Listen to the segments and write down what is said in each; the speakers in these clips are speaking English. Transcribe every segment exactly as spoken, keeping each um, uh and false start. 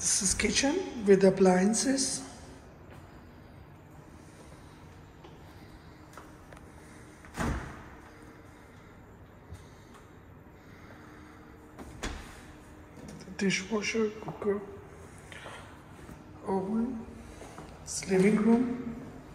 This is kitchen with appliances. The dishwasher, cooker, oven. It's living room.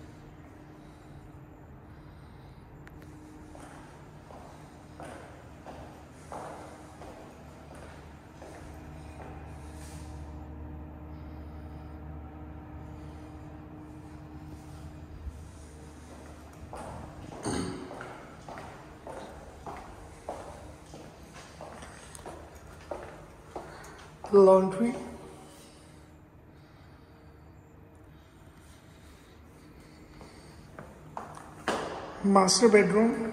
Laundry, master bedroom,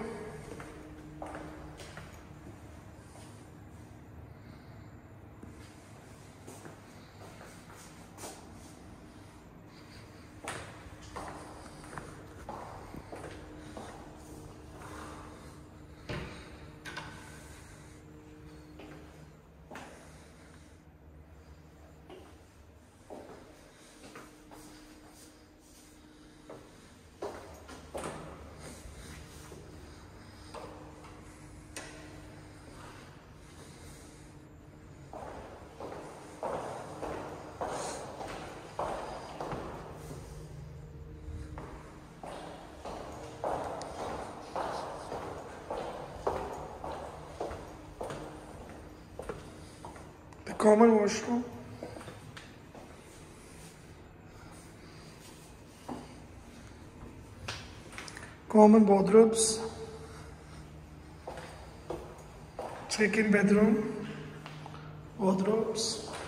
the common washroom, common bathrobes, second bedroom, wardrobes.